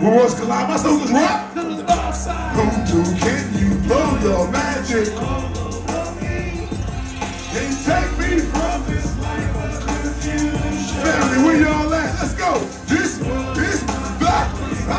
When worlds collide, my soul is what? To the dark side. Hoodoo, can you blow your magic? And take me from this life of confusion. Family, where y'all at? Let's go. This, that.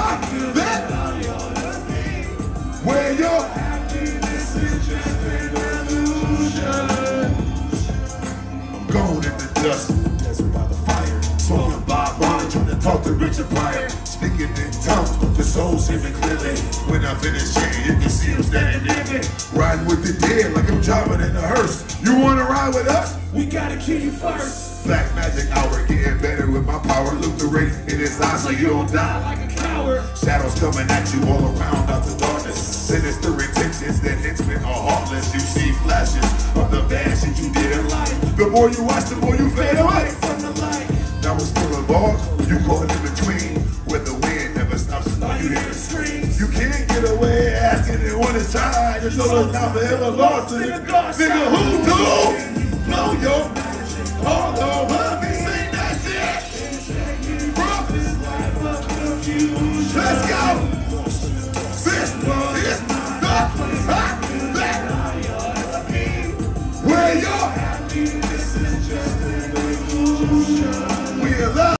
Where your happiness is just an illusion. I'm going in the dust, desert by the fire. Smoking Bob Marley, trying to talk to Richard Pryor. Speaking in tongues, the soul seeming clearly. When I finish here, you can see him standing near me. Riding with the dead like I'm driving in a hearse. You wanna ride with us? We gotta kill you first. Black magic hour, getting better with my power. Look the ray in his eyes so you don't die like a coward. Shadows coming at you all around out the darkness. Sinister intentions that henchmen are heartless. You see flashes of the bad shit you did in life. The more you watch, the more you fade away from the light. Now it's still involved, you caught in between, where the wind never stops. All you hear is screams. You can't get away asking it when it's time. Your soul is now forever lost in the dark. Nigga, Hoodoo, blow your magic all over.